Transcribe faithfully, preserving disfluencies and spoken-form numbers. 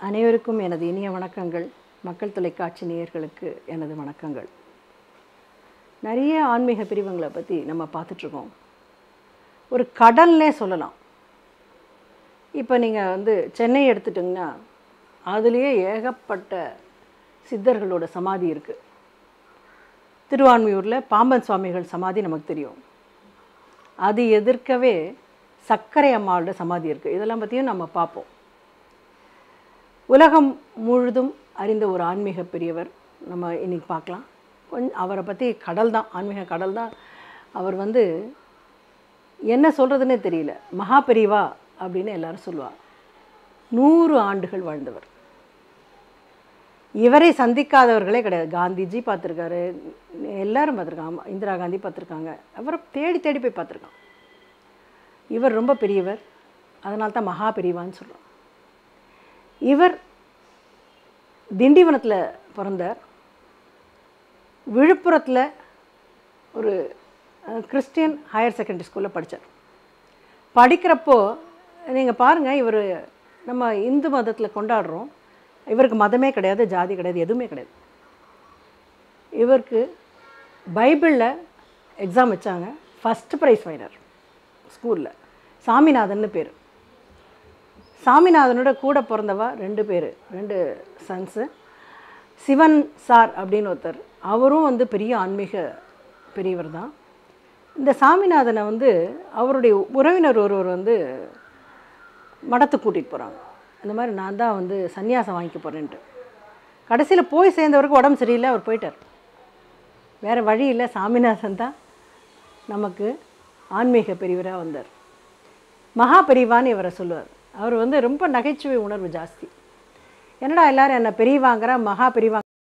அனைவருக்கும் எனது இனிய வணக்கங்கள். மக்கள் தொலைக்காட்சி நேயர்களுக்கு எனது வணக்கங்கள். நிறைய ஆன்மீக பிரிவுகளை பற்றி நம்ம பார்த்துட்ருக்கோம். ஒரு கடல்னே சொல்லலாம். இப்போ நீங்கள் வந்து சென்னை எடுத்துட்டிங்கன்னா அதுலேயே ஏகப்பட்ட சித்தர்களோட சமாதி இருக்குது. திருவான்மியூரில் பாம்பன் சுவாமிகள் சமாதி நமக்கு தெரியும். அது எதிர்க்கவே சர்க்கரை அம்மாவோட சமாதி இருக்குது. இதெல்லாம் பற்றியும் நம்ம பார்ப்போம். உலகம் முழுதும் அறிந்த ஒரு ஆன்மீக பெரியவர் நம்ம இன்றைக்கி பார்க்கலாம். கொஞ்சம் அவரை பற்றி கடல் தான், ஆன்மீக கடல் தான். அவர் வந்து என்ன சொல்கிறதுனே தெரியல. மகா பெரியவா அப்படின்னு எல்லாரும் சொல்லுவார். நூறு ஆண்டுகள் வாழ்ந்தவர். இவரை சந்திக்காதவர்களே கிடையாது. காந்திஜி பார்த்துருக்காரு, எல்லோரும் பார்த்துருக்காங்க, இந்திரா காந்தி பார்த்துருக்காங்க. அவரை தேடி தேடி போய் பார்த்துருக்கான். இவர் ரொம்ப பெரியவர், அதனால தான் மகா பெரியவான்னு சொல்கிறோம். இவர் திண்டிவனத்தில் பிறந்தார். விழுப்புரத்தில் ஒரு கிறிஸ்டியன் ஹையர் செகண்டரி ஸ்கூலில் படித்தார். படிக்கிறப்போ நீங்கள் பாருங்கள், இவர் நம்ம இந்து மதத்தில் கொண்டாடுறோம். இவருக்கு மதமே கிடையாது, ஜாதி கிடையாது, எதுவுமே கிடையாது. இவருக்கு பைபிளில் எக்ஸாம் வச்சாங்க. ஃபஸ்ட் ப்ரைஸ் வைனர் ஸ்கூலில். சாமிநாதன்னு பேர். சாமிநாதனோட கூட பிறந்தவா ரெண்டு பேர், ரெண்டு சன்ஸு. சிவன் சார் அப்படின்னு ஒருத்தர், அவரும் வந்து பெரிய ஆன்மீக பெரியவர் தான். இந்த சாமிநாதனை வந்து அவருடைய உறவினர் ஒருவர் வந்து மடத்துக்கு கூட்டிகிட்டு போகிறாங்க. இந்த மாதிரி நான் தான் வந்து சன்னியாசம் வாங்கிக்க போகிறேன்ட்டு. கடைசியில் போய் சேர்ந்தவருக்கு உடம்பு சரியில்லை, அவர் போயிட்டார். வேறு வழி இல்லை, சாமிநாதன் தான் நமக்கு ஆன்மீக பெரியவராக வந்தார். மகா பெரியவான்னு இவரை சொல்லுவார். அவர் வந்து ரொம்ப நகைச்சுவை உணர்வு ஜாஸ்தி. என்னடா எல்லோரும் என்ன பெரியவாங்கிற, மகா பெரியவா